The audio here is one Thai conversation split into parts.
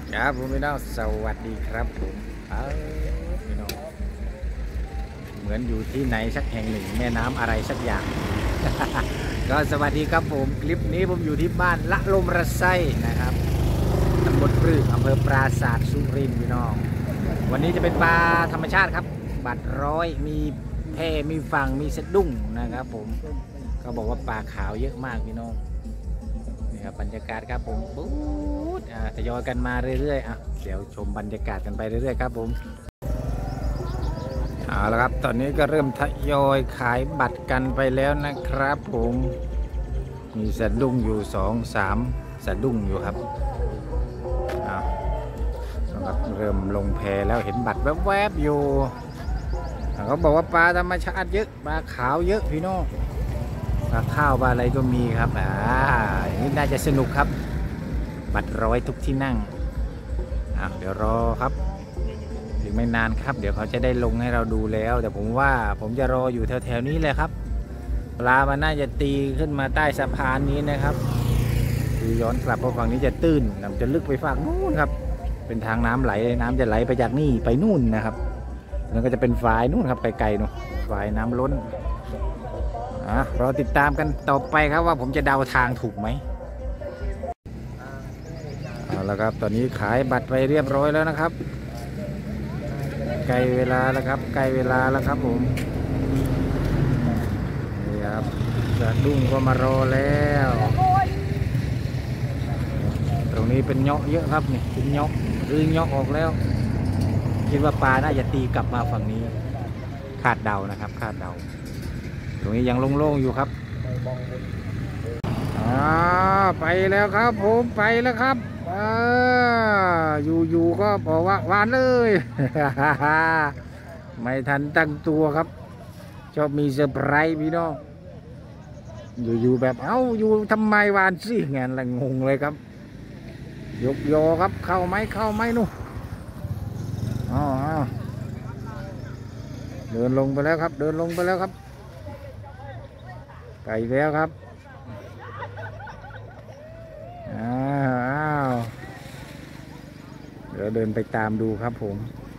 ครับผมพี่น้องสวัสดีครับผมพี่น้องเหมือนอยู่ที่ไหนสักแห่งหนึ่งแม่น้ำอะไรสักอย่าง ก็สวัสดีครับผมคลิปนี้ผมอยู่ที่บ้านละลมระไส้นะครับตำบลปรืออำเภอปราสาทสุรินทร์พี่น้องวันนี้จะเป็นปลาธรรมชาติครับบัดร้อยมีแพมีฝั่งมีสะดุ้งนะครับผมก็บอกว่าปลาขาวเยอะมากพี่น้องนี่ครับบรรยากาศครับผมบู๊ดทยอยกันมาเรื่อยๆเดี๋ยวชมบรรยากาศกันไปเรื่อยๆครับผมเอาละครับตอนนี้ก็เริ่มทยอยขายบัตรกันไปแล้วนะครับผมมีสะดุ้งอยู่2-3สะดุ้งอยู่ครับเริ่มลงแพแล้วเห็นบัตรแวบๆอยู่เขาบอกว่าปลาธรรมชาติเยอะปลาขาวเยอะพี่น้องปลาข้าวปลาอะไรก็มีครับอย่างนี้น่าจะสนุกครับบัตรร้อยทุกที่นั่งเดี๋ยวรอครับถึงไม่นานครับเดี๋ยวเขาจะได้ลงให้เราดูแล้วแต่ผมว่าผมจะรออยู่แถวๆนี้เลยครับปลามันน่าจะตีขึ้นมาใต้สะพานนี้นะครับคือย้อนกลับเพราะฝั่งนี้จะตื้นน้ำจะลึกไปฝั่งนู้นครับเป็นทางน้ำไหลน้ำจะไหลไปจากนี่ไปนู่นนะครับแล้วก็จะเป็นฝายนู่นครับไกลๆนู่นฝายน้ำล้นรอติดตามกันต่อไปครับว่าผมจะเดาทางถูกไหมเอาละครับตอนนี้ขายบัตรไปเรียบร้อยแล้วนะครับใกล้เวลาแล้วครับใกล้เวลาแล้วครับผมนี่ครับสะดุ้งก็มารอแล้วตรงนี้เป็นเงาะเยอะครับนี่เป็นเงาะหรือเงาะออกแล้วคิดว่าปลาน่าจะตีกลับมาฝั่งนี้คาดเดานะครับคาดเดาตรงนี้ยังโล่งๆอยู่ครับไปแล้วครับผมไปแล้วครับอยู่ก็บอกว่าหวานเลย ไม่ทันตั้งตัวครับชอบมีเซอร์ไพรส์พี่น้องอยู่แบบอยู่ทำไมหวานสิงานละงงเลยครับยกโยครับเข้าไหมนู่นเดินลงไปแล้วครับเดินลงไปแล้วครับไก่แล้วครับเดี๋ยวเดินไปตามดูครับผม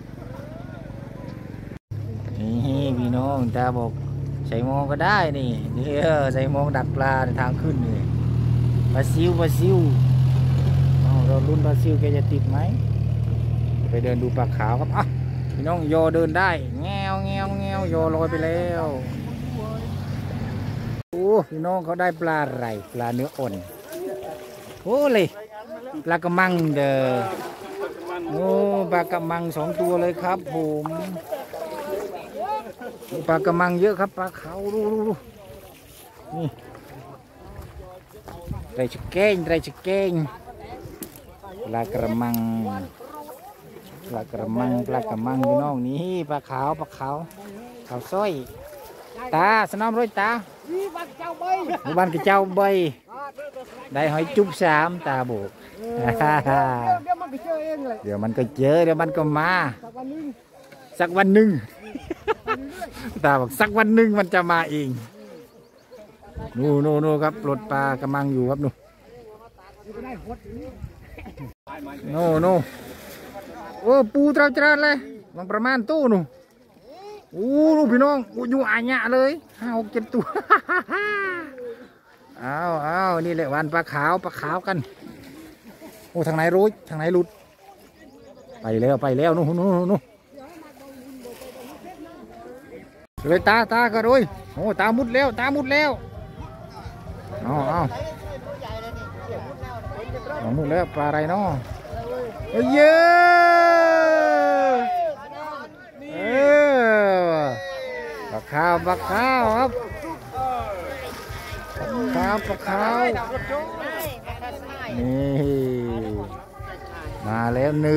นี่พี่น้องตาบอกใส่มองก็ได้นี่ใส่มองดักปลาในทางขึ้นนี่ปลาซิวเราลุ้นปลาซิวแกจะติดไหมไปเดินดูปลาขาวครับพี่น้องโยเดินได้แงวโยลอยไปแล้วพี่น้องเขาได้ปลาอะไรปลาเนื้ออ่อนเลยปลากระมังปลากระมัง2 ตัวเลยครับผมปลากระมังเยอะครับปลาขาวดูนี่ไรจะเก่งปลากระมังพี่น้องนี่ปลาขาวขาวสร้อยตาสนอมร้อยตาบ้านกระเจ้าใบได้หอยจุ๊บ3ตาโบกเดี๋ยวมันก็เจอเดี๋ยวมันก็มาสักวันหนึ่งตาบอกสักวันหนึ่งมันจะมาเองนู่ครับปลดปลากระมังอยู่ครับนู่ปูตราจราเลยมันประมาณตู้นู่พี่น้องอยู่อ่างะเลย5-6-7 ตัวนี่แหละวันปลาขาวกันทางไหนรู้ทางไหนหลุดไปแล้วนู่เลยตาก็ด้วยตามุดแล้วมุดแล้วปลาอะไรเนาะเยอะปลาขาวครับปลาขาวนี่มาแล้ว1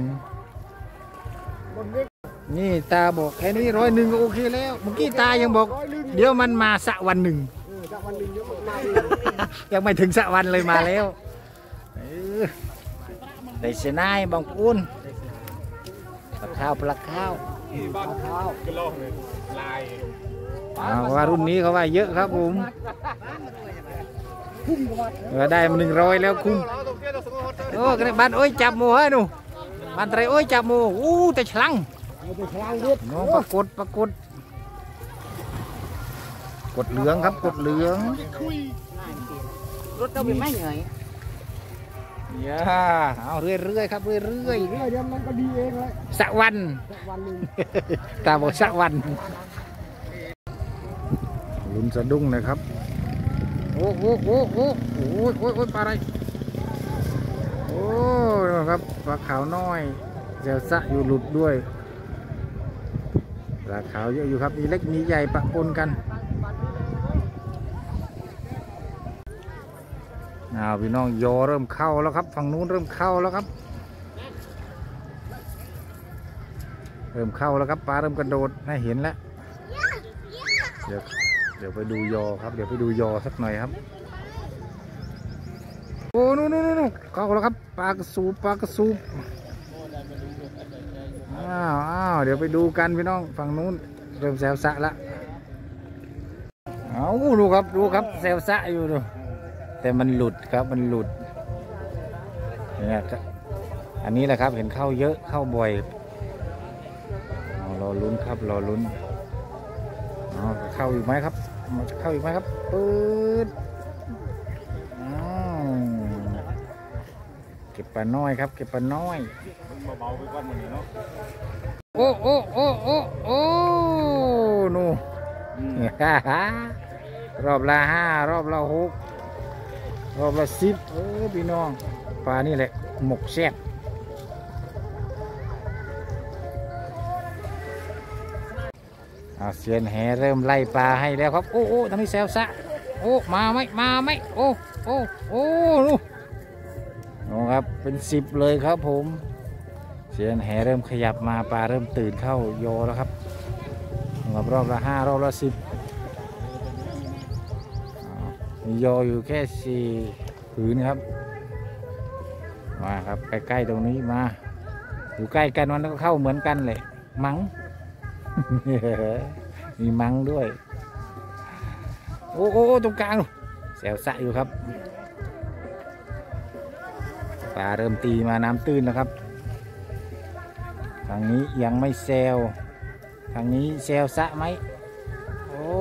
นี่ตาบอกแค่นี้101ก็โอเคแล้วเมื่อกี้ตายังบอกเดี๋ยวมันมาสักวันหนึ่ง ยังไม่ถึงสักวันเลยมาแล้วได้เสนายบางปูนปลาข้าวว่ารุ่นนี้เขาว่าเยอะครับผมได้มา100แล้วคุ้มโอ้กระบ้านโอ้ยจับหมูเฮ้ยหนูบ้านไตรโอ้ยจับหมูอู้แต่ฉลังน้องปรากฏกดเหลืองครับกดเหลืองรถเราเป็นไม่เหนื่อยย่าเอาเรื่อยๆครับเรื่อยๆเดี๋ยวมันก็ดีเองเลยสักวันตาบอกสักวันลุ้นสะดุ้งนะครับโอ้ปลาอะไรโอ้ครับปลาขาวน้อยเซลซะอยู่หลุดด้วยปลาขาวเยอะอยู่ครับมีเล็กมีใหญ่ปะปนกันพี่น้องยอเริ่มเข้าแล้วครับฝั่งนู้นเริ่มเข้าแล้วครับเริ่มเข้าแล้วครับปลาเริ่มกระโดดให้เห็นแล้วเดี๋ยวไปดูยอครับเดี๋ยวไปดูยอสักหน่อยครับโอ้นู่นเข้าแล้วครับปลากระสูบอ้าวเดี๋ยวไปดูกันพี่น้องฝั่งนู้นเริ่มแซวสะละดูครับแซวสะอยู่ดูแต่มันหลุดครับมันหลุดเนี่ยอันนี้แหละครับเห็นเข้าเยอะเข้าบ่อยรอลุ้นครับรอลุ้นเข้าอีกไหมครับปื๊ดเก็บปลาน้อยครับเก็บปลาน้อยเบาๆไปก้อนมันเนาะโอ้นู่รอบละ5รอบละ6รอบละ10พี่น้องปลานี่แหละหมกแซ่บเซียนแหเริ่มไล่ปลาให้แล้วครับโอ้ทำให้แซวซะโอ้มาไหมโอ้นู่นครับเป็น10เลยครับผมเซียนแหเริ่มขยับมาปลาเริ่มตื่นเข้าโยแล้วครับรอบละ5รอบละ10มีโยอยู่แค่4ผืนครับมาครับใกล้ๆตรงนี้มาอยู่ใกล้กันมันก็เข้าเหมือนกันเลยมั้งมีมังด้วยโอ้ตรงกลางแซวสะอยู่ครับปลาเริ่มตีมาน้ำตื้นแล้วครับทางนี้ยังไม่แซวทางนี้แซวสะไหมโอ้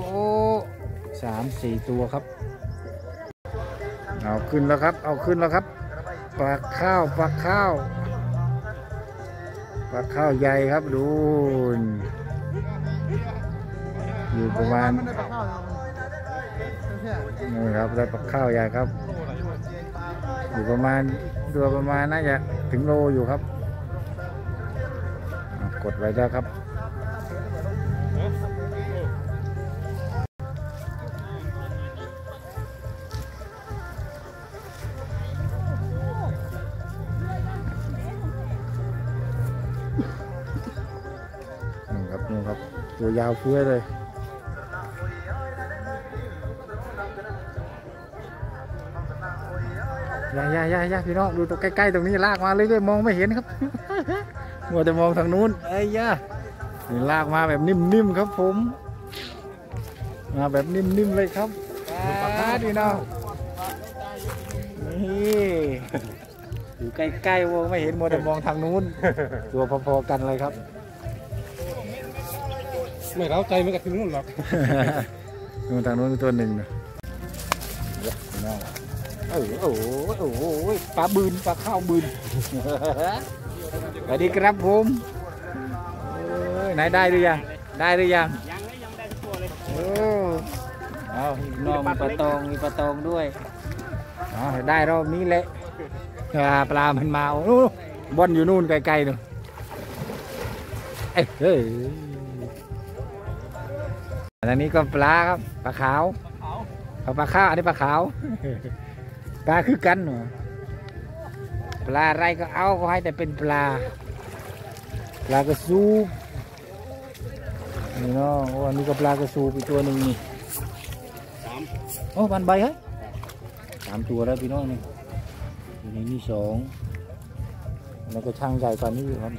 3-4ตัวครับเอาขึ้นแล้วครับปลาข้าวใหญ่ครับดูอยู่ประมาณนี่ครับได้ปลาข้าวใหญ่ครับอยู่ประมาณตัวประมาณน่าจะถึงโลอยู่ครับกดไว้แล้วครับนี่ครับตัวยาวเฟื้อเลยอย่าพี่น้องดูตัวใกล้ๆตรงนี้ลากมาเลยด้วยมองไม่เห็นครับมัวแต่มองทางนู้นนี่ลากมาแบบนิ่มๆครับผมมาแบบนิ่มๆเลยครับพี่น้องนี่อยู่ใกล้ๆมองไม่เห็นมัวแต่มองทางนู้นตัวพอๆกันเลยครับไม่เล้าใจไม่กับที่นู่นหรอกนู่นทางนู้นตัวหนึ่งนะปลาบืนปลาข้าวบืนสวัสดีครับผมไหนได้หรือยังยังได้ทุกตัวเลยน้องมีปลาตองด้วยได้รอบนี้แหละปลามันมาบอนอยู่นู่นไกลๆนู่นอันนี้ก็ปลาครับปลาขาวปลาข้าวอันนี้ปลาขาวปลาคือกันเหรอปลาอะไรก็เอาก็ให้แต่เป็นปลากระสูบนี่เนาะอันนี้ก็ปลากระสูบอีกตัวหนึ่งนี่3พันใบเฮ้ย3ตัวแล้วพี่น้องนี่อยู่ในนี่2แล้วก็ช่างใหญ่กว่านี้ครับ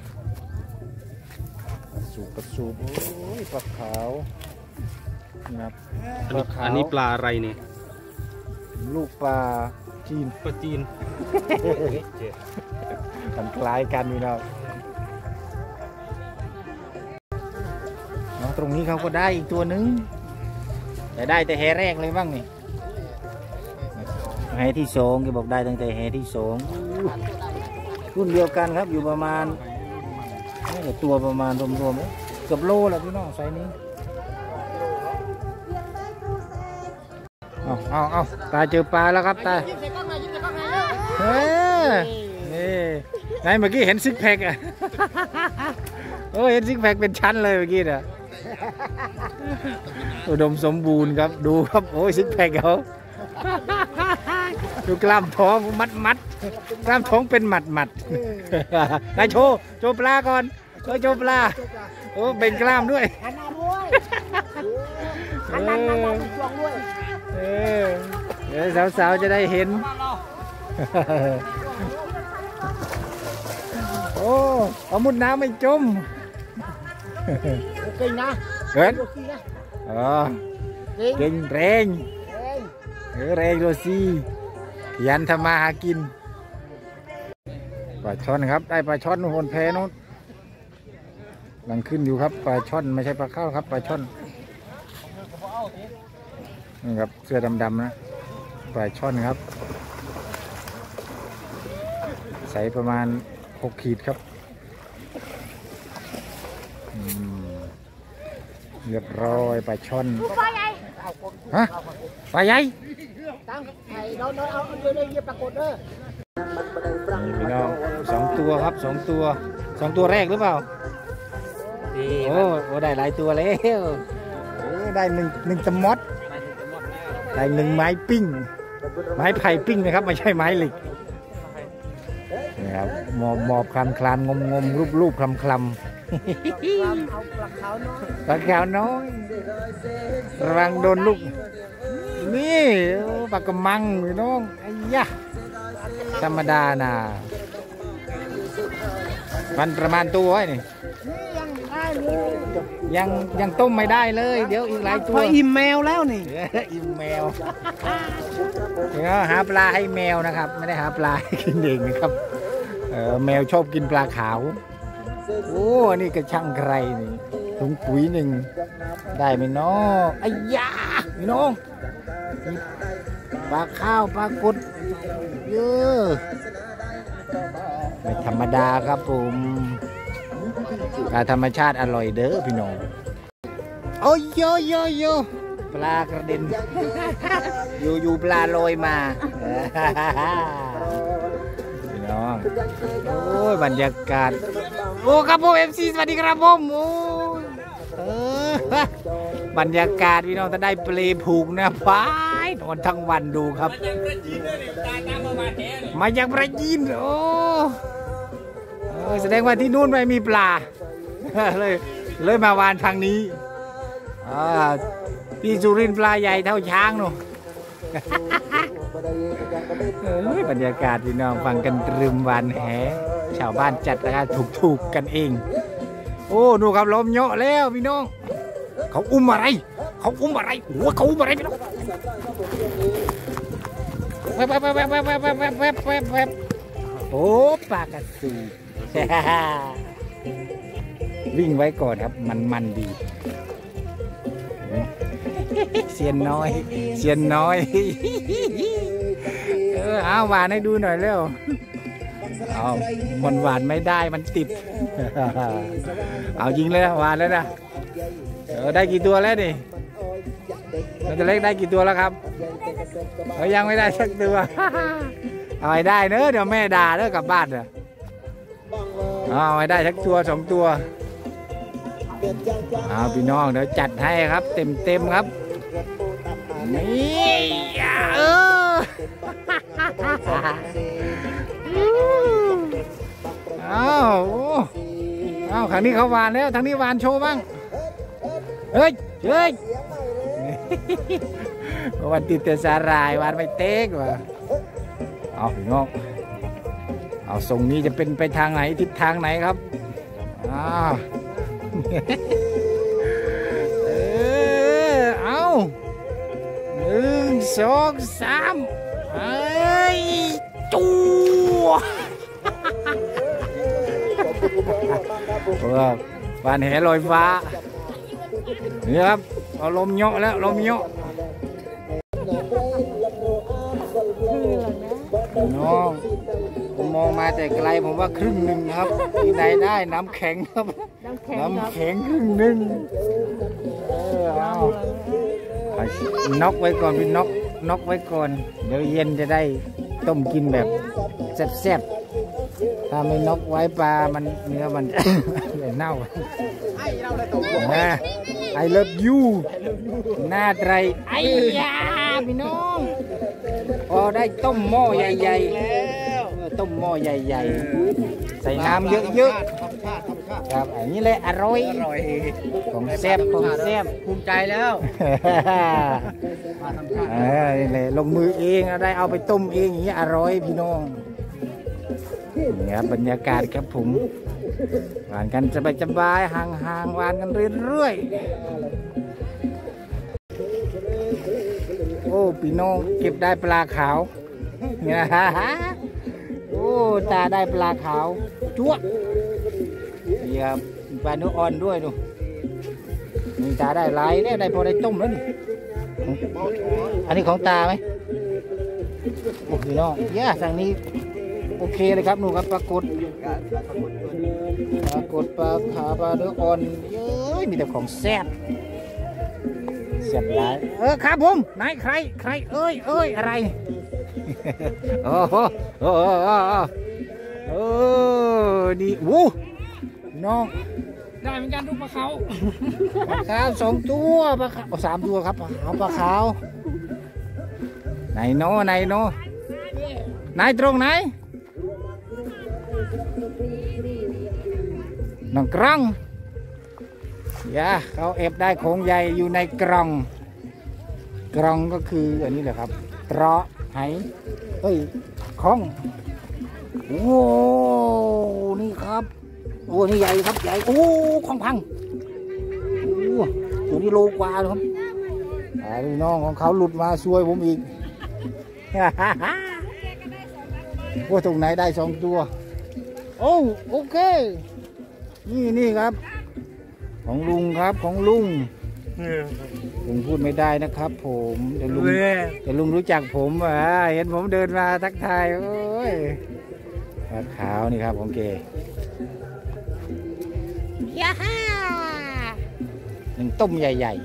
กระสูบโอ้ยปลาขาวครับอันนี้ปลาอะไรเนี่ยลูกปลาจีนมันคล้ายกันพี่น้องตรงนี้เขาก็ได้อีกตัวหนึ่งแต่ได้แต่แหแรกเลยบ้างนี่แหที่สองแกบอกได้ตั้งแต่แหที่สองรุ่นเดียวกันครับอยู่ประมาณนี่ตัวประมาณรวมๆเกือบโลแล้วพี่น้องไซส์นี้เอาตาเจอปลาแล้วครับตาเฮ้ยนี่ไหนเมื่อกี้เห็นซิกแพคอ่ะโอ้เห็นซิกแพคเป็นชั้นเลยเมื่อกี้อ่ะอุดมสมบูรณ์ครับดูครับโอ้ยซิกแพคเขาดูกล้ามท้องมัดกล้ามท้องเป็นหมัดนายโชว์ปลาก่อนโชว์ปลาโอ้เป็นกล้ามด้วยหันหน้าด้วยหันหน้าช่วงด้วยเดี๋ยวสาวๆจะได้เห็นโอ้เอามุดน้ำไม่จมโอเคนะเกินเก่งแรงโรซี่ยันทำมาหากินปลาช่อนครับได้ปลาช่อนโหนแพนู้นกำลังขึ้นอยู่ครับปลาช่อนไม่ใช่ปลาข้าวครับปลาช่อนนี่ครับเสื้อดำๆนะปลาช่อนครับใส่ประมาณ6 ขีดครับเรียบร้อยปลาช่อนฮะปลาใหญ่ตั้งไข่เราเอาเดี๋ยวเยี่ยปรากฏนี่พี่น้อง2 ตัวครับ2 ตัวแรกหรือเปล่าโอ้ได้หลายตัวแล้วได้หนึ่งสมอดได้1 ไม้ปิ้งไม้ไผ่ปิ้งนะครับไม่ใช่ไม้เหล็กนี่ครับมอบคลำงมรูปคลำเอาปลาขาวน้อยระวังโดนลูกนี่ปลากระมังพี่น้องไอ้ยะธรรมดานะมันประมาณตัวนี่ยังต้มไม่ได้เลยเดี๋ยวอีกหลายตัวอิ่มแมวแล้วนี่อิ่มแมวหาปลาให้แมวนะครับไม่ได้หาปลาให้กินเองนะครับแมวชอบกินปลาขาวโอ้นี่กระช่างใครนี่ถุงปุ๋ย1ได้ไหมน้องไอ้ยาพี่น้องปลาข้าวปลากดเยอะไม่ธรรมดาครับผมปลาธรรมชาติอร่อยเด้อพี่น้องโอ้ยโยปลากระเด็นอยู่ปลาลอยมาพี่น้องโอ้ยบรรยากาศโอ้ครับผมFCสวัสดีครับผมโอ้บรรยากาศพี่น้องถ้าได้เปลผูกนะพายนอนทั้งวันดูครับมาจากประจีนโอ้แสดงว่าที่นู่นไม่มีปลาเลยมาวานทางนี้พี่สุรินทร์ปลาใหญ่เท่าช้างหนูบรรยากาศพี่น้องฟังกันตรึมวันแหชาวบ้านจัดราคาถูกกันเองโอ้ดูครับลมเยอะแล้วพี่น้องเขาอุ้มอะไรหัวเขาอุ้มอะไรพี่น้องแวบโอ้ปลากระสูวิ่งไว้ก่อนครับมันดีเซียนน้อยเอาหวานให้ดูหน่อยเร็วเอามันหวานไม่ได้มันติดเอายิงเลยหวานแล้วนะได้กี่ตัวแล้วนี่เราจะเล็กได้กี่ตัวแล้วครับยังไม่ได้สักตัวเอาให้ได้เนอะเดี๋ยวแม่ด่าเนอะกลับบ้านเนอะเอาให้ได้สักตัว2 ตัวเอาพี่น้องเดี๋ยวจัดให้ครับเต็มครับนี่เอาครั้งนี้เขาหวานแล้วทางนี้หวานโชว์บ้างเฮ้ยวันติดแต่สาหร่ายหวานไม่เต๊กว่ะเอาพี่น้องเอาทรงนี้จะเป็นไปทางไหนทิศทางไหนครับเอา1 2 3เฮ้ยจู๊วานแหลอยฟ้านี่ครับเอาลมเหาะแล้วลมเหาะน้องผมมองมาแต่ไกลผมว่าครึ่งหนึ่งครับที่ไหนได้น้ำแข็งครับน้ำแข็งครึ่งหนึ่งเอาน็อกไว้ก่อนพี่น็อกไว้ก่อนเดี๋ยวเย็นจะได้ต้มกินแบบแซ่บๆถ้าไม่น็อกไว้ปลามันเนื้อมัน เน่าI love you หน้าไตรไอ้ยาพี่น้องพอได้ต้มหม้อใหญ่ๆต้มหม้อใหญ่ๆใส่น้ำเยอะๆครับอันนี้แหละอร่อยของแซ่บของแซ่บภูมิใจแล้วนี่แหละลงมือเองได้เอาไปต้มเองอย่างนี้อร่อยพี่น้องนี่ครับบรรยากาศครับผมหวานกันสบายๆห่างๆหวานกันเรื่อยๆโอ้พี่น้องเก็บได้ปลาขาวโอ้ตาได้ปลาขาวจั๊วนี่ครับปลาเนื้ออ่อนด้วยดูนี่ตาได้หลายได้พอได้ต้มแล้วนี่อันนี้ของตาไหมโอ้พี่น้องทางนี้โอเคเลยครับหนูครับปรากฏปลาขาปลาเนื้ออ่อนเย้ยมีแต่ของแซ่บหลายครับผมไหนใครเอ้ยอะไรโอ้โหดีวู้น้องได้เหมือนกันทุกปลาขาว2 ตัวปลาขาว3 ตัวครับเอาปลาขาวไหนโนไหนตรงไหนน้องกล้องเขาเอฟได้ของใหญ่อยู่ในกล่องก็คืออันนี้แหละครับตรอไหของโอ้นี่ครับโอ้นี่ใหญ่ครับใหญ่โอ้ของพังโอ้ตัวนี้โลกว่าเลยครับพี่น้องของเขาหลุดมาช่วยผมอีกว่าตรงไหนได้2 ตัวโอ้โอเคนี่ครับของลุงครับของลุงผมพูดไม่ได้นะครับผมแต่ลุงรู้จักผมเห็นผมเดินมาทักทายโอ้ยปลาขาวนี่ครับของเกหนึ่งต้มใหญ่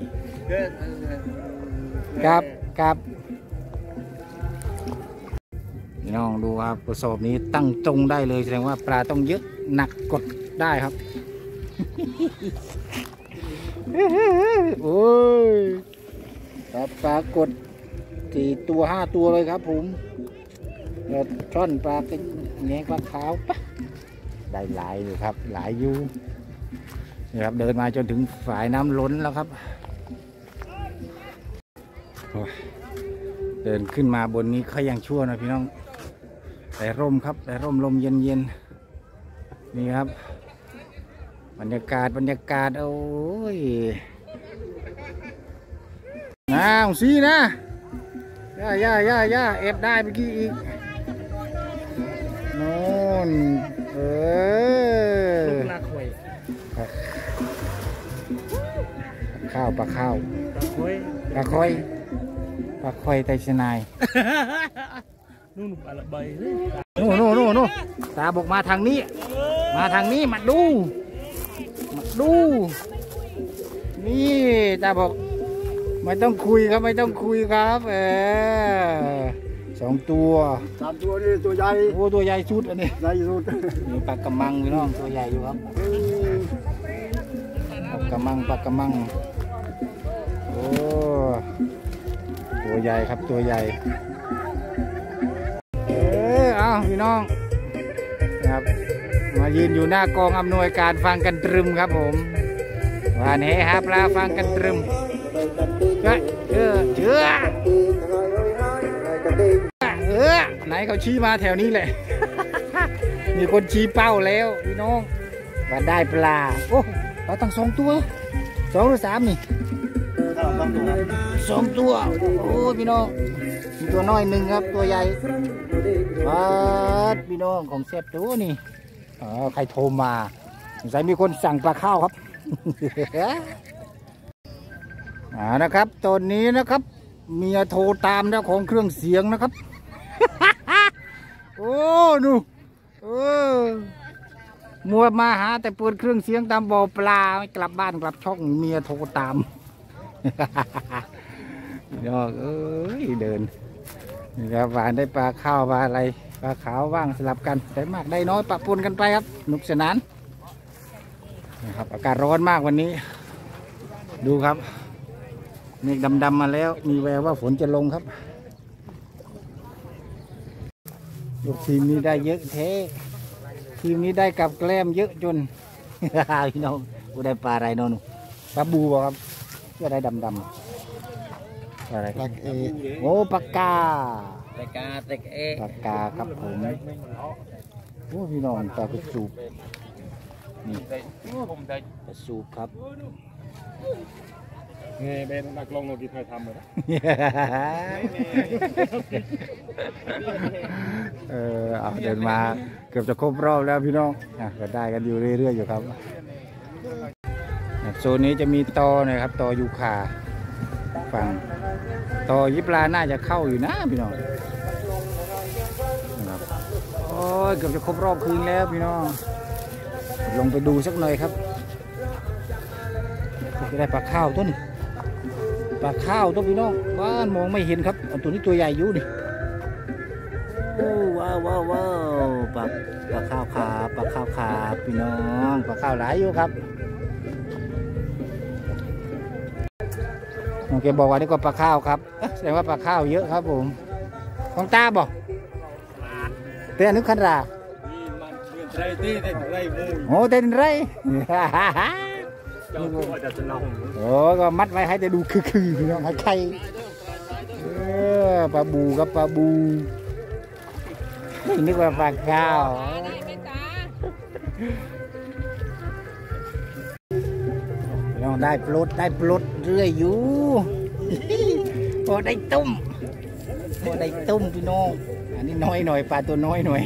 ๆครับน้องดูครับกระสอบนี้ตั้งตรงได้เลยแสดงว่าปลาต้องเยอะหนักกดได้ครับโอ้ยปลากด4 ตัว 5 ตัวเลยครับผมช่อนปลาเป็นแงปลาขาวได้หลายอยู่ครับหลายอยู่นี่ครับเดินมาจนถึงฝายน้ำล้นแล้วครับเดินขึ้นมาบนนี้เขายังชั่วนะพี่น้องแต่ร่มครับแต่ร่มลมเย็นนี่ครับบรรยากาศโอ้ยสีนะย่าเอฟได้เมื่อกี้อีกโน่นปลาข้าวปลาคอยไตชนายนู่นตาบอกมาทางนี้มาดูนี่ตาบอกไม่ต้องคุยครับ2 ตัว 3 ตัวนี่ตัวใหญ่โอ้ตัวใหญ่สุดอันนี้ใหญ่สุดนี่ปลากระมังพี่น้องตัวใหญ่อยู่ครับปลากระมังโอ้ตัวใหญ่ครับตัวใหญ่เอาพี่น้องครับมายืนอยู่หน้ากองอำนวยการฟังกันตรึมครับผมวันนี้ครับปลาฟังกันตรึมเชื่อไหนเขาชี้มาแถวนี้เลย มีคนชี้เป้าแล้วพี่น้องว่าได้ปลาโอ้ปลาตั้ง2 ตัว2 หรือ 3นี่2 ตัวโอ้พี่น้องมีตัวน้อยหนึ่งครับตัวใหญ่พี่น้องของเซฟตัวนี่ใครโทรมาสงสัยมีคนสั่งปลาข้าวครับ นะครับตอนนี้นะครับเมียโทรตามเจ้าของเครื่องเสียงนะครับ โอ้ดูมัวมาหาแต่เปิดเครื่องเสียงตามบ่อปลาไม่กลับบ้านกลับช่องเมียโทรตาม ยอกเดินนี่ครับหวานได้ปลาข้าวปลาอะไรปลาขาวว่างสลับกันได้มากได้น้อยปะปนกันไปครับสนุกสนานนะครับอากาศร้อนมากวันนี้ดูครับเมฆดำๆมาแล้วมีแววว่าฝนจะลงครับลูกทีมนี้ได้เยอะแท้ทีมนี้ได้กับแกล้มเยอะจน พี่น้องกูได้ปลาอะไรน้องปลาบูบ่ครับก็ได้ดำอะไรปลาโอ้ปลากาปลากาครับผมโอ้พี่น้องปลากระสูบนี่ปลาสูบครับเงยเป็นนักลงโนกิไทยทำเลยนะเอาเดินมาเกือบจะครบรอบแล้วพี่น้องก็ได้กันอยู่เรื่อยๆอยู่ครับโซนนี้จะมีตอนะครับตอยูคาฝั่งตอยิปลาน่าจะเข้าอยู่นะพี่น้องนะครับโอ้ยเกือบจะครบรอบคืนแล้วพี่น้องลงไปดูสักหน่อยครับจะได้ปลาข้าวตัวนี้ปลาข้าวตัวพี่น้องบ้านมองไม่เห็นครับตัวนี้ตัวใหญ่อยู่ดิโอ้ว้าวปลาข้าวขาปลาข้าวขาพี่น้องปลาข้าวหลายอยู่ครับโอเคบอกว่านี่ก็ปลาข้าวครับแสดงว่าปลาข้าวเยอะครับผมของตาบอกเต้นนึกขันราโอ้เต้นไรโอ้ก็มัดไว้ให้จะดูคือพี่น้องให้ใครปลาบูครับปลาบูนึกว่าปลาข้าวน้องได้ปลดเรื่อยอยู่พอได้ต้มพี่น้องอันนี้น้อยหน่อยปลาตัวน้อยหน่อย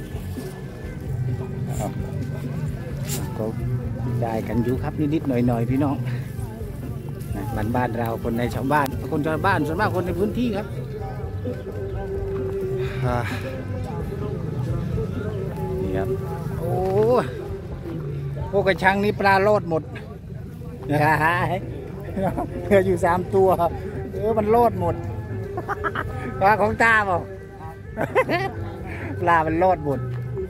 ก็ได้กันอยู่ครับนิดๆหน่อยๆพี่น้องบ้านเราคนในชาวบ้านคนชาวบ้านส่วนมากคนในพื้นที่ครับนี่ครับโอ้กระชังนี้ปลาโลดหมดเหลืออยู่3 ตัวมันโลดหมดปลาของตาเปล่าปลามันโลดหมด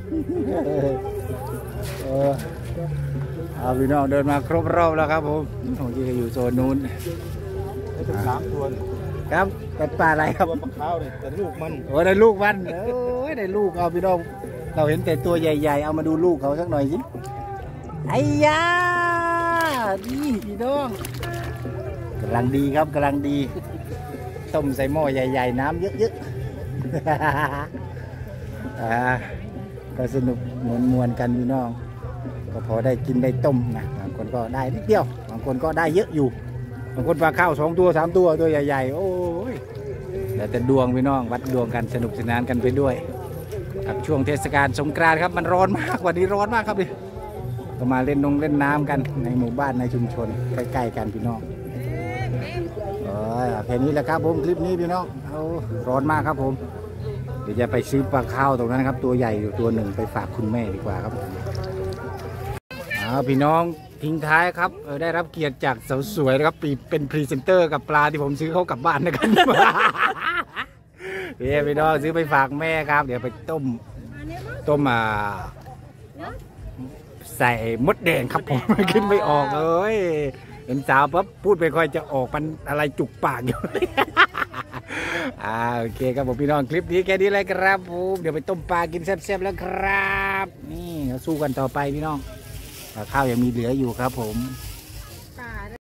เอาพี่น้องเดินมาครบรอบแล้วครับผมผมจะอยู่โซนนู้น 3 ตัวครับเป็นปลาอะไรครับปลาขาวเลยแต่ลูกมันได้ลูกมันได้ลูกเอาพี่น้องเราเห็นแต่ตัวใหญ่ๆเอามาดูลูกเขาสักหน่อยสิไอ้ยานี่พี่น้องกำลังดีครับกำลังดีต้มใส่หม้อใหญ่ๆน้ำเยอะๆก็สนุกมวนกันพี่น้องก็พอได้กินได้ต้มนะบางคนก็ได้นิดเดียวบางคนก็ได้เยอะอยู่บางคนปลาข้าว2 ตัว 3 ตัวตัวใหญ่ๆโอ้ยแล้วแต่ดวงพี่น้องวัดดวงกันสนุกสนานกันไปด้วยครับช่วงเทศกาลสงกรานต์ครับมันร้อนมากวันนี้ร้อนมากครับดิก็มาเล่นน้ำกันในหมู่บ้านในชุมชนใกล้ๆกันพี่น้องแค่นี้แหละครับผมคลิปนี้พี่น้องเอาร้อนมากครับผมเดี๋ยวจะไปซื้อปลาข้าวตรงนั้นครับตัวใหญ่อยู่ตัวหนึ่งไปฝากคุณแม่ดีกว่าครับพี่น้องทิ้งท้ายครับได้รับเกียรติจากสาวสวยนะครับเป็นพรีเซนเตอร์กับปลาที่ผมซื้อเขากลับบ้านนะครับพี่น้องซื้อไปฝากแม่ครับเดี๋ยวไปต้มใส่มดแดงครับผมขึ้นไม่ออกเห็นสาวปั๊บพูดไปค่อยจะออกมันอะไรจุกปากอยู่ โอเคครับผมพี่น้องคลิปนี้แค่นี้เลยครับผมเดี๋ยวไปต้มปลากินแซ่บๆแล้วครับนี่เราสู้กันต่อไปพี่น้องข้าวยังมีเหลืออยู่ครับผม